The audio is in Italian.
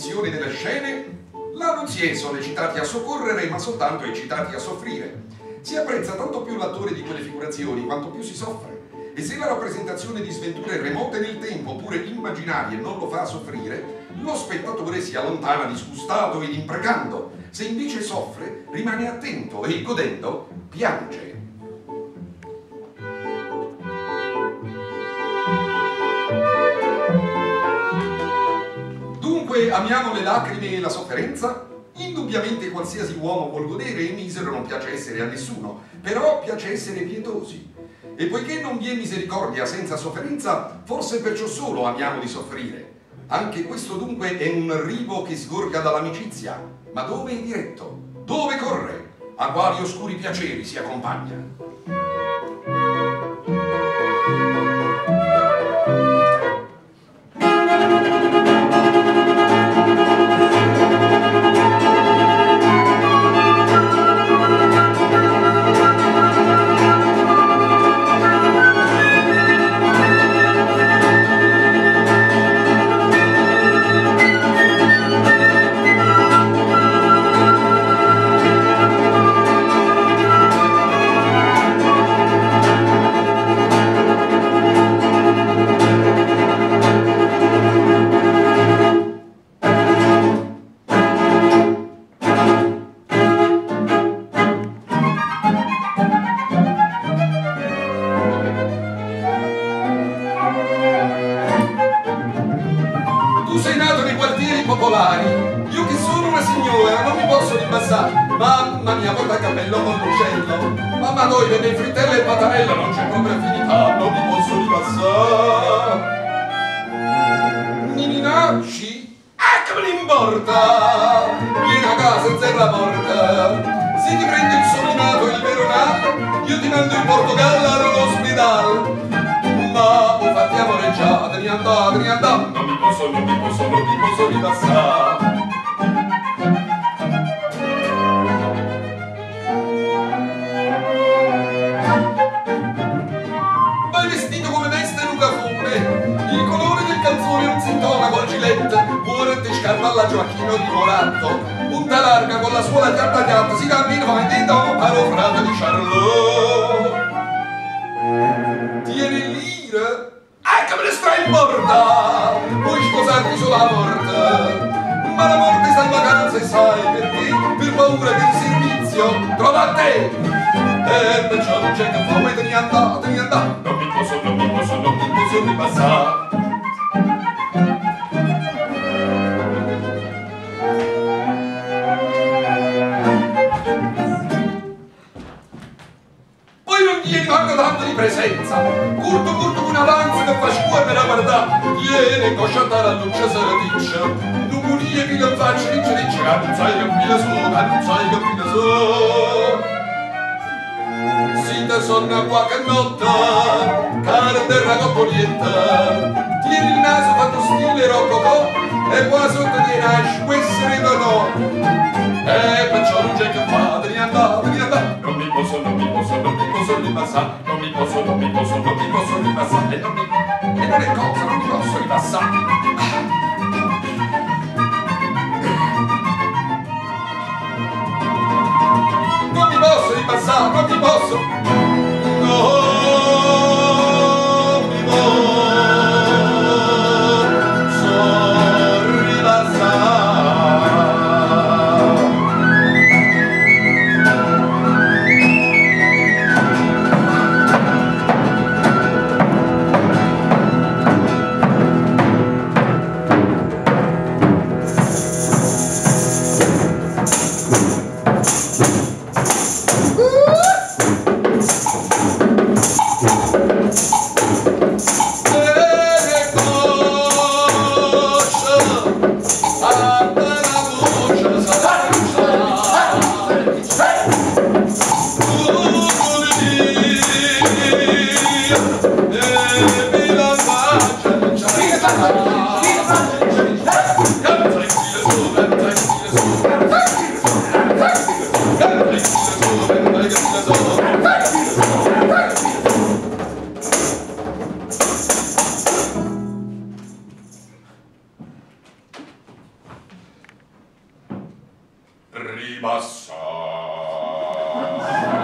definizione delle scene, là non si è sollecitati a soccorrere, ma soltanto eccitati a soffrire. Si apprezza tanto più l'attore di quelle figurazioni, quanto più si soffre. E se la rappresentazione di sventure remote nel tempo, oppure immaginarie, non lo fa soffrire, lo spettatore si allontana disgustato ed imprecando. Se invece soffre, rimane attento e, godendo, piange. Dunque, amiamo le lacrime e la sofferenza? Indubbiamente qualsiasi uomo vuol godere e misero non piace essere a nessuno, però piace essere pietosi. E poiché non vi è misericordia senza sofferenza, forse perciò solo amiamo di soffrire. Anche questo dunque è un rivo che sgorga dall'amicizia. Ma dove è diretto? Dove corre? A quali oscuri piaceri si accompagna? Io che sono una signora non mi posso ribassare. Mamma mia, guarda il cappello con l'uccello. Mamma noi vede il frittello e il patarello, non c'è proprio affinità, non mi posso ribassare. Nininacci, che me ne importa? Vieni a casa e zerra la porta. Se ti prende il solinato e il veronale, io ti mando in Portogallo all'ospedale. Ma o fatti amoreggiate, ne andate, ne andate. Non mi posso ripassare. Vai vestito come veste Luca Fune, il colore del calzone non si intona col gilette, buonette scarpa alla Gioacchino di Moratto, punta larga con la suola chiatta chiatta, si cammina come dentro paro frate di Charlot. Tieni l'ira, che me ne stai in porta, puoi sposarti sulla morte, ma la morte sta in vacanza e sai perché? Per paura che il servizio trova a te. E perciò non c'è che fa, vuoi te ne andate, non mi posso ripassare. Poi non vieni manco tanto di presenza, curto con avanzi che fa scuola a guardare, vieni cosciata la luce se la dice, non murie che non faccio dice, che non sai che fine so. Si te sonna qualche notte, cara terra coppolietta, tieni il naso fatto stile rococò, e qua sotto ti nasce questo ritorno. E perciò non c'è che fate, ne andate, non mi posso ripassare, non mi posso ripassare, e non è cosa, non mi posso ripassare. Non mi posso ripassare, non mi posso ribassar.